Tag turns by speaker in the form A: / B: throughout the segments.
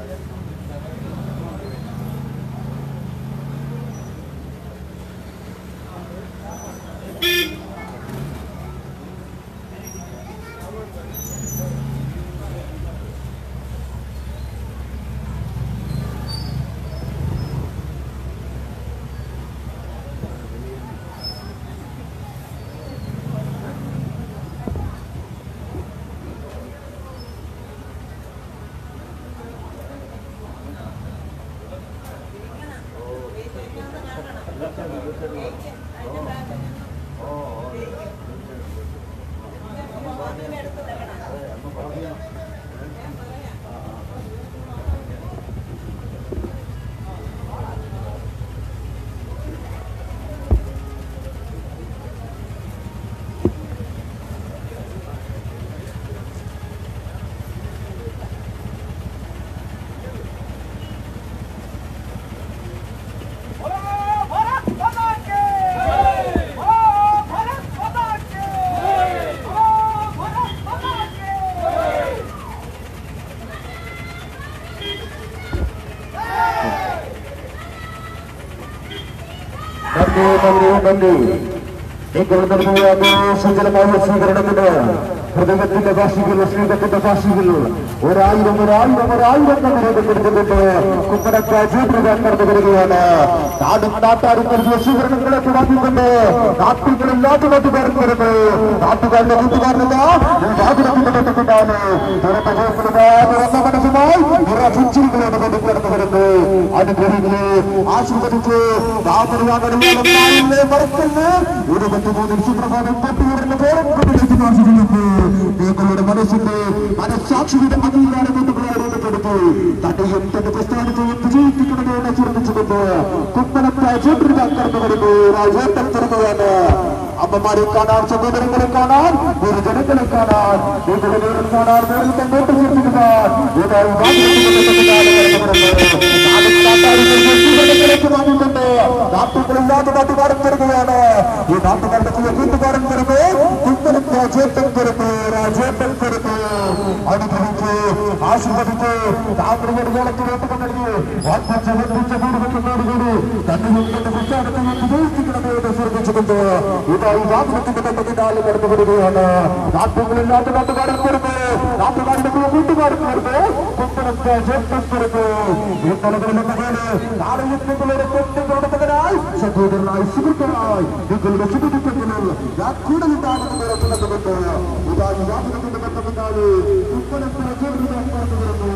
A: സ്വീകരണത്തിന് ഹൃദയത്തിന്റെ ഭാഷകൾ സ്നേഹത്തിന്റെ ഭാഷകൾ ഒരായിരം കൊടുത്തുകൊണ്ട് കടന്നു വരികയാണ്. നാടും നാട്ടാരും നൽകിയ സ്വീകരണങ്ങളെ തുടങ്ങിക്കൊണ്ട് നാട്ടുകളില്ലാത്ത നാട്ടുകാർക്ക് വരുന്നു. നാട്ടുകാരുടെ കൂട്ടുകാരനല്ല ാണ് തുറന്ന മനസ്സുമായി പുഞ്ചിരികളോട് കൊണ്ട് കടന്നു വരുന്നു. അനുഗ്രഹിച്ച് ആശീർവദിച്ച് മറക്കല് ഒരു 13 സുപ്രഭാതം തൊട്ടുവരുന്ന പേരും കൊണ്ടിലേക്ക് ആശീർവദിക്കുന്നു. നിങ്ങളുടെ മനസ്സിന്റെ മനസ്സാക്ഷിയുടെ അംഗീകാരം കൊണ്ടുകൊടുത്തു തന്നെയും തന്റെ പ്രസ്ഥാനത്തെയും വിജയിപ്പിക്കണമെന്ന് ആശീർവദിച്ചുകൊണ്ട് കുമ്പളത്തെ കടന്നു വരുന്നു. രാജേട്ടൻ തുറന്നുകയാണ്. അമ്മമാരെ കാണാൻ, സഹോദരങ്ങളെ കാണാൻ, ജനങ്ങളെ കാണാൻ, വീടുകളിൽ കാണാൻ, വീട്ടിൽ നോട്ട് ചേർത്തിക്കാൻ വാങ്ങിക്കൊണ്ട് നാട്ടുകളില്ലാത്ത നാട്ടുകാരൻ തരുകയാണ്. ഈ നാട്ടുകാരുടെ കൂട്ടുകാരൻ തരുന്നു. കുമ്പളത്തെ രാജേട്ടൻ തരുന്നു. രാജേട്ടൻ തരുന്നു. അനുഗ്രഹിച്ച് ആശീർവദിച്ച് താമരയോളത്തിലോട്ട് നൽകി വർദ്ധിച്ച വീടുകൂടി തന്നെയും തന്റെ പ്രസ്ഥാനത്തെയും വിജയിപ്പിക്കണമെന്ന് ശ്രദ്ധിച്ചുകൊണ്ട് ഇതായി വാഹനത്തിന്റെ പിന്നാലെ കടന്നു വരികയാണ്. നാട്ടുകളില്ലാത്ത നാട്ടുകാരൻ വരുന്നു. നാട്ടുകാരുടെ കൂട്ടുകാരൻ വരുന്നു. കുമ്പളത്തെ ജേട്ടൻ വരുന്നു. ഈ തലകളിലെ മകന് നാളെയും നിങ്ങളുടെ കുട്ടികളുടെ മകനായി സഹോദരനായി സുഹൃത്തുക്കളായി നിങ്ങളുടെ സുഹൃത്തുക്കളിൽ ഞാൻ കൂടെ ഉണ്ടാകുന്ന ഉറപ്പുണ്ട്. ഇതായി വാഹനത്തിന്റെ പിന്നാലെ കുമ്പളത്തെ ജേട്ടൻ കടന്നു വരുന്നു.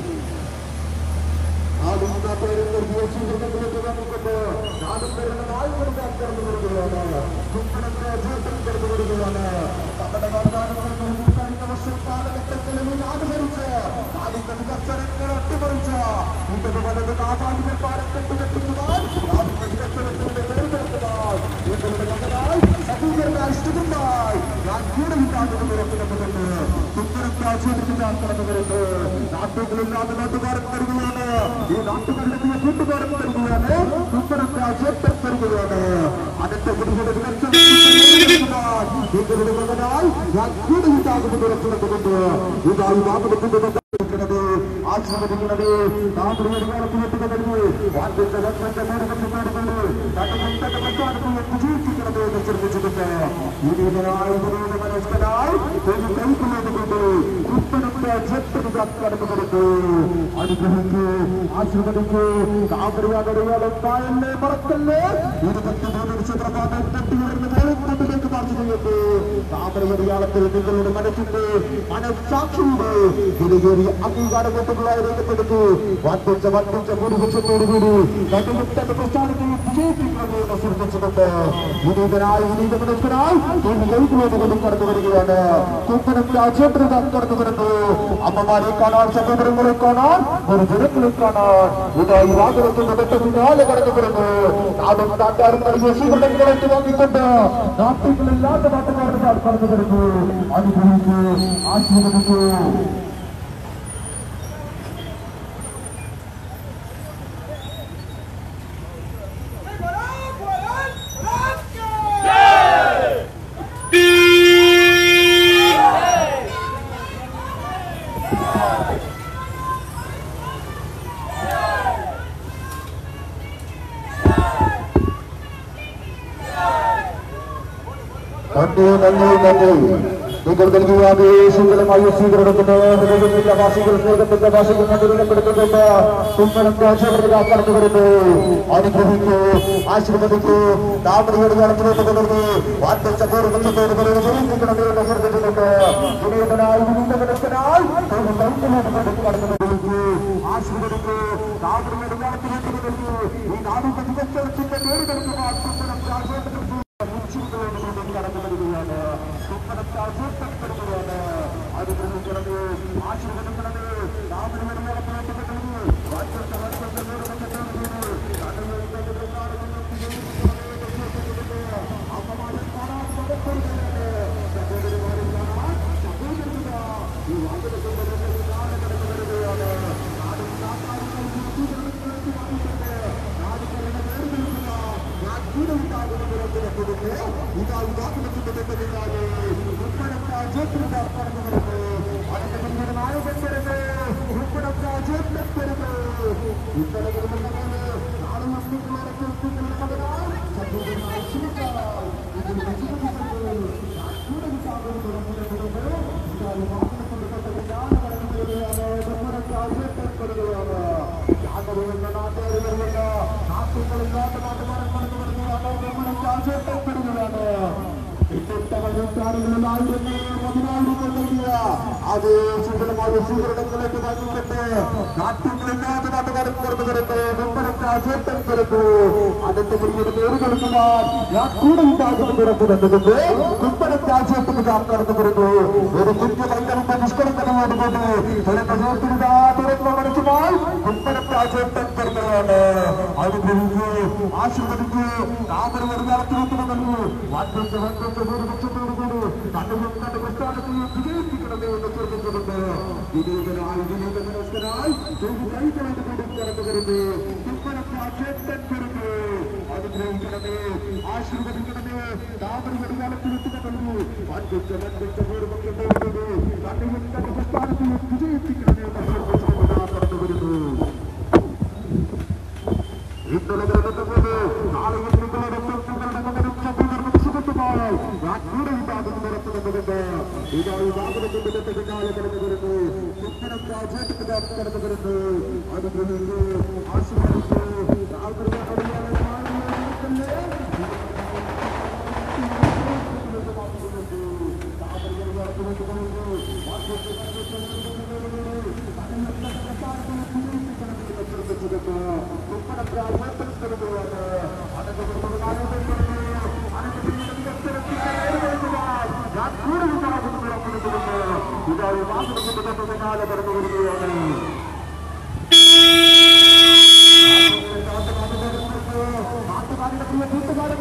A: ആദ്യത്തെ പേരിൽ നൽകിയ സുഹൃത്തുക്കളിലേക്ക് വന്നിട്ടുണ്ട്. നാടും പേരുടെ നാളുകളുടെ കടന്നു വരികയാണ്. കുമ്പളത്തെ ജേട്ടൻ കടന്നു വരികയാണ്. നമ്മുടെ കഴിഞ്ഞ വർഷം കാലഘട്ടങ്ങളിൽ ആദരിച്ച് ആദ്യത്തെ വികസനങ്ങൾ അട്ടിമറിച്ച ഇതൊരു വലത് നാഥാധിപ പാലം കെട്ടുകെട്ടുവാൻ വികസനത്തിന്റെ പേരെടുക്കുവാൻ നിങ്ങളുടെ മകനായി സഹോദരനായി സുഹൃത്തായി ഞാൻ കൂടെ ഉണ്ടാകുന്ന ഉറപ്പിടുന്നുണ്ട്. കുമ്പളത്തെ ആചരിക്കാൻ കടന്നു വരുന്നു. നാട്ടുകളില്ലാത്ത നാട്ടുകാരൻ തരുകയാണ്. ഈ നാട്ടുകാരുടെ കൂട്ടുകാരൻ തരുകയാണ്. കുമ്പളത്തെ ആചരിക്കാൻ തരുകയാണ്. അതിന്റെ നിങ്ങളുടെ നിങ്ങളുടെ മകനായി ഞാൻ കൂടെ ഉണ്ടാകുന്ന ഉറപ്പിടുന്നുണ്ട്. ഇതായി വാഹനത്തിന്റെ ആശീർവദിക്കുന്നത് താമരകാലത്തിലേക്ക് നൽകി വാർദ്ധിച്ച ലക്ഷത്തെ വിജയിപ്പിക്കണമേ എന്ന് ശ്രദ്ധിച്ചിട്ടുണ്ട്. വിനീതനായ മനസ്കനായി കൈക്കൊള്ളുന്നുകൊണ്ട് കുമ്പളത്തെ കടന്നു കൊടുത്തു. അനുഗ്രഹിച്ച് ആശീർവദിച്ച് താമരയാകടയാളെ മറക്കല്ലേ. 23 സുപ്രഭാതം തട്ടിയുയർന്ന വേളത്തിലേക്ക് മാറ്റി ചെയ്യുന്നു. താമരയടയാളത്തിൽ നിങ്ങളുടെ മനസ്സിന്റെ മനസ്സാക്ഷിയുടെ വിലയേറിയ അംഗീകാരം കൊണ്ടുള്ളതായി രേഖപ്പെടുത്തി വർദ്ധിച്ച ഭൂരിപക്ഷത്തോടുകൂടി തന്റെ പ്രസ്ഥാനത്തെയും വിജയിപ്പിക്കണമെന്ന് ശ്രദ്ധിച്ചിട്ടുണ്ട്. വിനീതനായി വിനീത മനസ്കനായി കൈകൊള്ളുകൊണ്ടും കടന്നു വരികയാണ്. കുമ്പളത്തെ ആചേട്ടൻ കടന്നു വരുന്നു. അമ്മമാരെ കാണാൻ, സഹോദരങ്ങളെ കാണാൻ, ഒരു ജനങ്ങളെ കാണാൻ ഇതായി വാഹനത്തിന്റെ പിന്നാലെ കടന്നു വരുന്നു. നാടും നാട്ടുകാരും നൽകിയ സ്വീകരണങ്ങളെ വാങ്ങിക്കൊണ്ട് നാട്ടുകളില്ലാത്ത നാട്ടുകാരുടെ കടന്നു വരുന്നു. അനുഗ്രഹിച്ച് ആശീർവദിച്ചു. നിങ്ങൾ നൽകിയ ആവേശകരമായ സ്വീകരണത്തിന് ഹൃദയത്തിന്റെ ഭാഷകൾ സ്നേഹത്തിന്റെ ഭാഷകൾ മധുരപ്പെടുത്തുന്നുണ്ട്. കുമ്മനം രാജാവർഗ കടന്നു വരുന്നു. അനുഗ്രഹിക്കൂ, ആശീർവദിക്കൂ. താമരയുടെ കളത്തിലേക്ക് തുടർന്ന് വാർത്തച്ചോറുകളുണ്ട് വിനീതനായി വിനീതമനസ്കനായി കടന്നു ആശീർവദിക്കൂ. താമരയുടെ കളത്തിലേക്ക് തുടർന്ന് ഈ നാടിന്റെ ദിവസത്തിന്റെ പേര് കൊടുക്കുന്ന കുമ്മനം രാജാവർഗ കടന്നു വരികയാണ്. കുമ്മനത്താശപ്പെടുകയാണ്. അനുഗ്രഹിക്കണമേ, ആശീർവദിക്കണമേ. അത് സുന്ദരമായ സ്വീകരണത്തിലേക്ക് നൽകിയിട്ട് നാട്ടുകളില്ലാതെ നാട്ടുകാരൻ പുറത്തു കിടന്ന് കുമ്മനത്താശേട്ടൻ കിടന്നു. അതിന്റെ മുന്നിൽ പേര് കൊടുക്കുവാൻ ഞാൻ കൂടെ ഉണ്ടാകുന്ന പുറത്തു വന്നതുകൊണ്ട് കുമ്മനത്താശേട്ടന് കടന്നു വരുന്നു. ഒരു കുഞ്ഞു ഭയങ്കരന്റെ നിഷ്കളങ്കതയോടുകൂടി തുറന്നു മണിക്കുമ്പോൾ കുമ്മനത്താശേട്ടൻ കിടക്കുകയാണ്. അനുഗ്രഹിക്കൂ, ആശീർവദിക്കൂ. താമര ഒരു കാലത്തിലെത്തുമെന്നു വാദ്യത്തെ ഭൂരിപക്ഷത്തോടുകൂടി കണ്ണും കണ്ട് പ്രസ്ഥാനത്തെയും വിജയിപ്പിക്കണമേ എന്ന് ചോദിക്കുന്നുണ്ട്. വിനീതനായി വിനീതമനസ്കനായി കൈകളോട് കൂടി കടന്നു വരുന്നു. കുമ്മനത്താശേട്ടൻ കിടന്നു. അനുഗ്രഹിക്കണമേ, ആശീർവദിക്കണമേ. താമര ഒരു കാലത്തിലെത്തുമെന്നു വാദ്യത്തെ ഭൂരിപക്ഷത്തോടുകൂടി കണ്ണും കണ്ട് പ്രസ്ഥാനത്തെയും വിജയിപ്പിക്കണമേ എന്ന് കടന്നു വരുന്നു. ഇന്നലെ നടന്നത് നാളെയും നിങ്ങളുടെ നിങ്ങളുടെ മകനും സഹോദരനും സുഹൃത്തുമായി ഞാൻ കൂടെ ഉണ്ടാകുന്ന നടത്തുന്നുണ്ട്. ഇതായി വാഹനത്തിന്റെ പിന്നാലെ കടന്നു വരുന്നു. കുമ്മനം രാജേട്ടന്റെ കടന്നു വരുന്നു. അനുഗ്രഹിക്കൂ, ആശീർവദിക്കൂ. ഇതായി വാഹനത്തിന്റെ പിന്നാലെ കടന്നു വരികയാണ്. നാട്ടുകാരുടെ പ്രിയ കൂട്ടുകാരൻ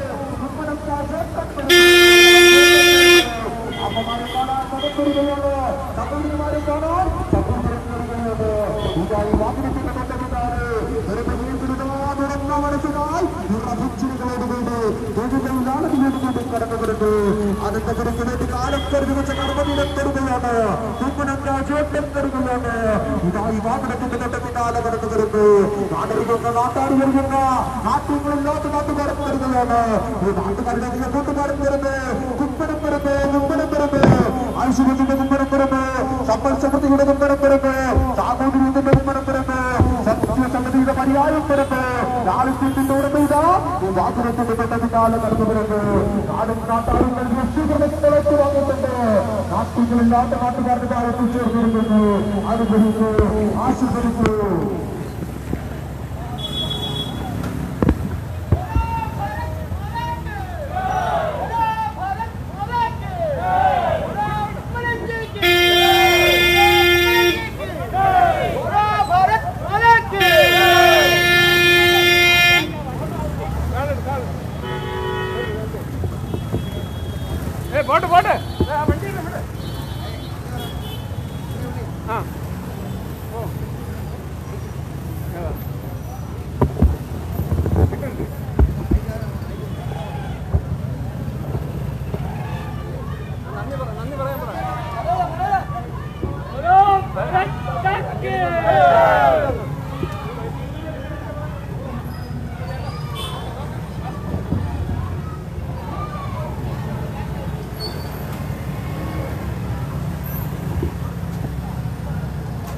A: അമ്മമാരെ കാണാൻ സഹോദരികയാണ്, സഹോദരിമാരെ കാണാൻ സഹോദരന്മാരുകയാണ്. ഇതായി വാഹനത്തിന്റെ തൊട്ടപിന്നാലെ മനസ്സിലായി ഭക്ഷണികളോടുകൂടി തൊഴിലാളികളോടുകൂടി കടന്നു വരുന്നു. അതിന്റെ പുറത്തിലേക്ക് കാലം കരുതി വെച്ച കർമ്മദിനത്തെടുകയാണ്. കുമ്മനം രാജേട്ടൻ തരുകയാണ്. ഇതായി വാഹനത്തിന്റെ തൊട്ടപിന്നാലെ കടന്നു വരുന്നു. നാടറിയുന്ന നാട്ടാടി വരുന്ന നാട്ടുകളില്ലാത്ത നാട്ടുകാരൻ തരുകയാണ്. ഈ നാട്ടുകാരുടെ കൂട്ടുകാരൻ വരുന്നത് കുമ്മനം വരുന്നത് കുമ്മനം വരുന്നത് ഐശ്വര്യത്തിന്റെ കുമ്മനം വരുന്നത് സമ്പൽ സമൃദ്ധിയുടെ കുമ്മനം വരുന്നത് സാമൂഹികത്തിന്റെ കുമ്മനം വരുന്നത് സത്യസമിതിയുടെ പര്യായം വരുന്നത് ലാളിത്യത്തിന്റെ ഉടമയിതാ ഈ വാഹനത്തിന്റെ തൊട്ടപിന്നാലെ കടന്നു വരുന്നത്. നാടും നാട്ടാളും സ്വീകരണത്തിലേക്ക് വാങ്ങിയിട്ടുണ്ട്. നാട്ടുകളില്ലാത്ത നാട്ടുകാരുടെ കാലത്തിൽ ചേർന്നിരിക്കുന്നു. അനുഗ്രഹിക്കൂ, ആശീർവദിക്കൂ.
B: പോട്ടെ പോട്ടെ ആ ഓ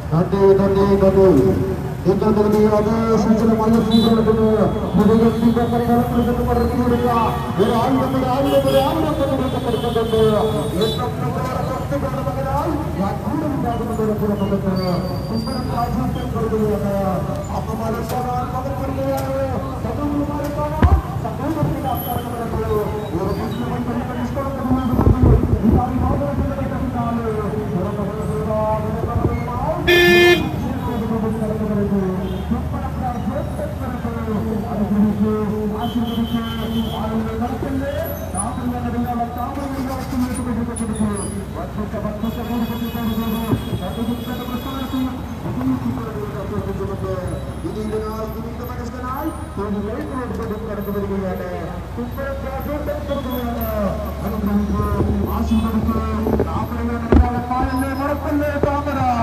A: നിങ്ങൾ നൽകിയ അതേ സൂചനമായ സ്വീകരണത്തിന് മുഴുവൻ പരിഹാരപ്പെടുത്തുന്ന പറഞ്ഞുകൊടുക്കുക ഒരാളുടെപ്പെടുത്തുന്നുണ്ട് ഞാൻ കൂടുതലുണ്ടാകുന്നതോടെ പുറപ്പെടുന്നത് കുമ്പനം രാജ്യത്തിൽ കൊടുക്കുകയാണ് അമ്മമാരെ കാണാൻ പകർപ്പെടുകയാണ് സഹോദരന്മാരെ കാണാൻ സഹോദരത്തിന്റെ അക്കാരങ്ങളുണ്ട് ഒരു മുസ്ലിം ആശുപത്രി